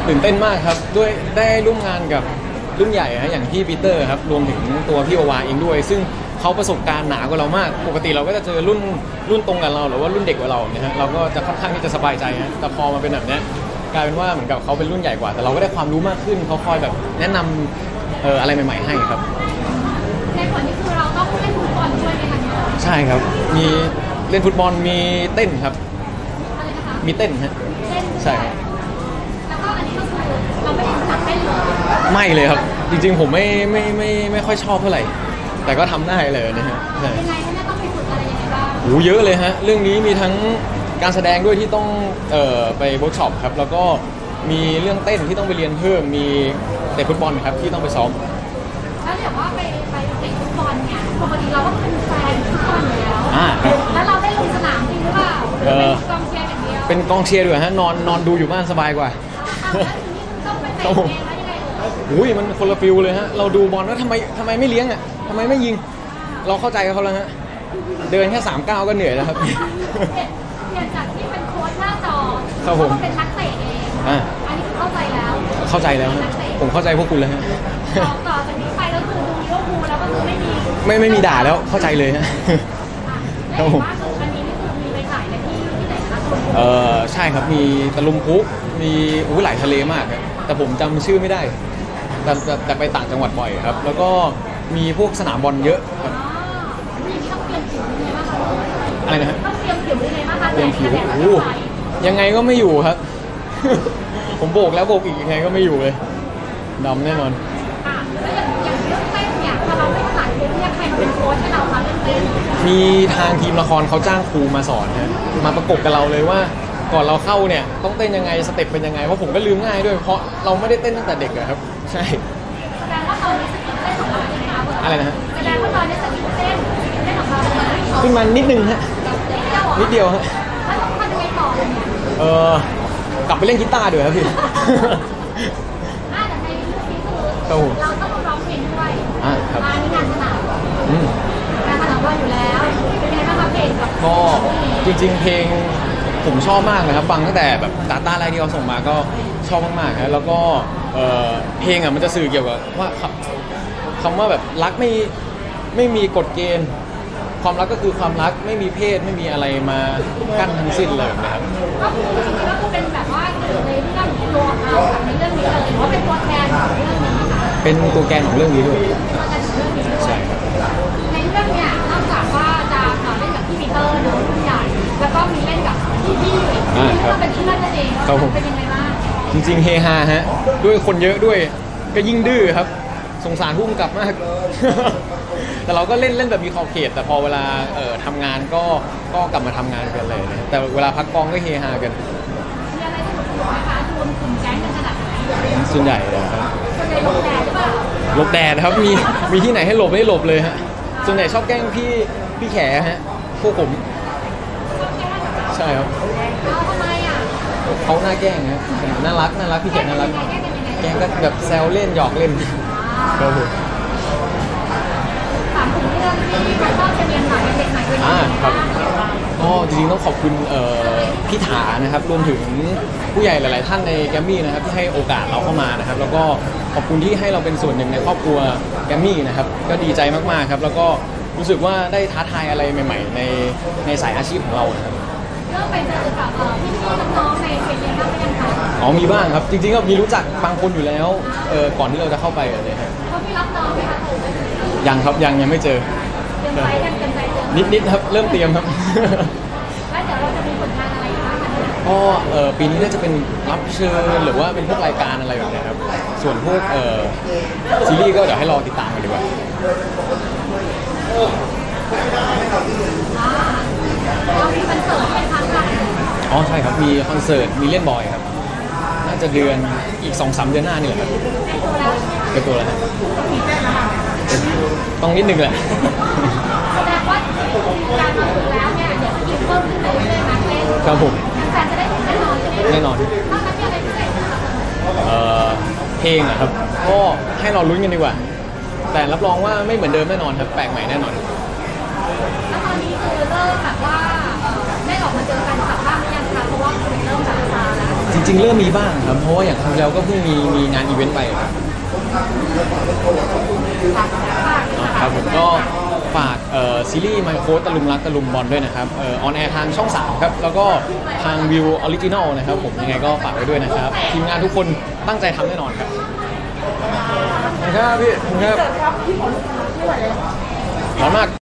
ตื่นเต้นมากครับด้วยได้ร่วมงานกับรุ่นใหญ่ฮะอย่างพี่ปีเตอร์ครับรวมถึงตัวพี่โอวาเองด้วยซึ่งเขาประสบการณ์หนากว่าเรามากปกติเราก็จะเจอรุ่นตรงกับเราหรือว่ารุ่นเด็กกว่าเราเนี่ยฮะเราก็จะค่อนข้างที่จะสบายใจฮะแต่พอมาเป็นแบบเนี้ยกลายเป็นว่าเหมือนกับเขาเป็นรุ่นใหญ่กว่าแต่เราก็ได้ความรู้มากขึ้นเขาคอยแบบแนะนำอะไรใหม่ๆให้ครับในส่วนนี้คือเราต้องเล่นฟุตบอลด้วยไหมคะใช่ครับมีเล่นฟุตบอลมีเต้นครับอะไรนะคะมีเต้นฮะใช่แล้วก็อันนี้ก็คือเราไม่ได้ถนัดเต้นเลยไม่เลยครับจริงๆผมไม่ค่อยชอบเท่าไหร่แต่ก็ทำได้เลยนะฮะยังไงเนี่ยต้องไปฝึกอะไรยังไงบ้างโอ้เยอะเลยฮะเรื่องนี้มีทั้งการแสดงด้วยที่ต้องไปเวิร์กช็อปครับแล้วก็มีเรื่องเต้นที่ต้องไปเรียนเพิ่มมีเตะฟุตบอลครับที่ต้องไปซ้อมแล้วเดี๋ยวว่าไปเตะฟุตบอลเนี่ยปกติเราก็เป็นแฟนฟุตบอลอยู่แล้วแล้วเราได้ลงสนามจริงหรือเปล่าเป็นกองเชียร์อย่างเดียวเป็นกองเชียร์ด้วยฮะนอนดูอยู่บ้านสบายกว่าต้องไปเตะเองแล้วยังไงอุ้ยมันคนละฟิลเลยฮะเราดูบอลว่าทำไมไม่เลี้ยงอ่ะทำไมไม่ยิงเราเข้าใจเขาแล้วฮะเดินแค่3 ก้าวก็เหนื่อยแล้วครับเปลี่ยนจากที่เป็นโค้ชหน้าจอครับผมเป็นนักเตะเองอันนี้เข้าใจแล้วผมเข้าใจพวกคุณแล้วฮะต่อจากนี้ไปก็คือดูลิเวอร์พูลแล้วก็คือไม่มีด่าแล้วเข้าใจเลยฮะครับผมอันนี้นี่คือมีไปถ่ายในที่ไหนคะใช่ครับมีตะลุมพุกมีหลายทะเลมากครับแต่ผมจำชื่อไม่ได้แต่ไปต่างจังหวัดบ่อยครับแล้วก็มีพวกสนามบอลเยอะครับอะไรนะฮะต้องเตรียมผิวยังไงบ้างคะเตรียมผิวยังไงก็ไม่อยู่ครับผมโบกแล้วโบกอีกยังไงก็ไม่อยู่เลยดำแน่นอนแล้วอย่างเรื่องเต้นเนี่ยพอเราไม่ถนัดเนี่ยใครมาเป็นโค้ชให้เราคะเรื่องเต้นมีทางทีมละครเขาจ้างครูมาสอนนะมาประกบกับเราเลยว่าก่อนเราเข้าเนี่ยต้องเต้นยังไงสเต็ปเป็นยังไงเพราะผมก็ลืมง่ายด้วยเพราะเราไม่ได้เต้นตั้งแต่เด็กอะครับใช่แสดงว่าตอนนี้สกิลเต้นของเราเป็นยังไงอะไรนะฮะแสดงว่าตอนนี้สกิลเต้นของเราขึ้นมานิดนึงฮะนิดเดียวฮะแล้วต้องทำยังไงต่อเนี่ยกลับไปเล่นกีตาร์ด้วยครับพี่แต่ในเรื่องนี้คือเราต้องร้องเพลงด้วยมาในงานสนามงานสนามว่าอยู่แล้วเป็นยังไงบ้างคะเพลงก็จริงๆเพลงผมชอบมากนะครับฟังตั้งแต่แบบดาต้าแรกที่เขาส่งมาก็ชอบมากๆนะแล้วก็เพลงอ่ะมันจะสื่อเกี่ยวกับว่าคำว่าแบบรักไม่มีกฎเกณฑ์ความรักก็คือความรักไม่มีเพศไม่มีอะไรมากั้นทั้งสิ้นเลยนะครับก็คือจริงๆก็คือเป็นแบบว่าในเรื่องตัวเราในเรื่องนี้เลยหรือว่าเป็นตัวแทนของเรื่องนี้เป็นตัวแกนของเรื่องนี้ด้วยใช่ในเรื่องเนี้ยนอกจากว่าจะเล่นกับพี่ปีเตอร์โดยผู้ใหญ่แล้วก็มีเล่นกับพี่ก็เป็นเพื่อนนั่นเองเป็นยังไงบ้างจริงๆเฮฮาฮะด้วยคนเยอะด้วยก็ยิ่งดื้อครับสงสารผู้กำกับมากแต่เราก็เล่นแบบมีขอบเขตแต่พอเวลาทำงานก็กลับมาทำงานกันเลยนะแต่เวลาพักกองก็เฮฮากันมีอะไรสนุกไหมคะรวมกลุ่มแก๊งกันขนาดไหนส่วนใหญ่นะครับส่วนใหญ่หลบแดดหรือเปล่าหลบแดดครับมีที่ไหนให้หลบไม่หลบเลยฮะส่วนใหญ่ชอบแกล้งพี่แขฮะพวกผมใช่ครับทำไมอ่ะเขาหน้าแกล้งฮะน่ารักพี่แขน่ารักแกล้งก็แบบแซวเล่นหยอกเล่นครับผมถามถึงเรื่องที่เราชอบจะเรียนหน่อยเด็กใหม่ด้วยครับก็จริงๆต้องขอบคุณพี่ถานะครับรวมถึงผู้ใหญ่หลายๆท่านในแกรมมี่นะครับที่ให้โอกาสเราเข้ามานะครับแล้วก็ขอบคุณที่ให้เราเป็นส่วนหนึ่งในครอบครัวแกรมมี่นะครับก็ดีใจมากๆครับแล้วก็รู้สึกว่าได้ท้าทายอะไรใหม่ๆในสายอาชีพของเราครับเริ่มไปเจอกับพี่น้องในเรียนบ้างหรือยังคะมีบ้างครับจริงๆก็มีรู้จักบางคนอยู่แล้วก่อนที่เราจะเข้าไปเลยครับเขามีรับน้องไหมคะยังครับยังไม่เจอนิดครับเริ่มเตรียมครับแล้วเดี๋ยวเราจะมีผลงานอะไรบ้างก็ปีนี้น่าจะเป็นรับเชิญหรือว่าเป็นพวกรายการอะไรแบบนี้ครับส่วนพวกซีรีส์ก็เดี๋ยวให้รอติดตามกันดีกว่าเรามีคอนเสิร์ตเป็นครั้งแรกใช่ครับมีคอนเสิร์ตมีเล่นบอยครับน่าจะเดือนอีก 2-3 เดือนหน้านี่แหละครับเป็นตัวแล้วต้องนิดนึงแหละแสดงว่าการมาถึงแล้วเนี่ยเดี๋ยวจะยิ่งเพิ่มขึ้นเรื่อยๆนะครับผมแต่จะได้แน่นอนแน่นอนถ้ามันมีอะไรพิเศษเพลงอะครับก็ให้เราลุ้นกันดีกว่าแต่รับรองว่าไม่เหมือนเดิมแน่นอนครับแปลกใหม่แน่นอนแล้วตอนนี้คือเริ่มแบบว่าได้ออกมาเจอกันสักบ้างหรือยังคะเพราะว่าเริ่มแบบซาแล้วจริงๆเริ่มมีบ้างครับเพราะว่าอย่างครั้งที่แล้วก็เพิ่งมีงานอีเวนต์ไปครับผมก็ฝากซีรีส์ไมโครตะลุมรักตะลุมบอลด้วยนะครับออนแอร์ทางช่อง 3ครับแล้วก็ทางวิวออริจินอลนะครับผมยังไงก็ฝากไว้ด้วยนะครับทีมงานทุกคนตั้งใจทำแน่นอนครับขอบคุณครับพี่ขอบคุณครับร้อนมาก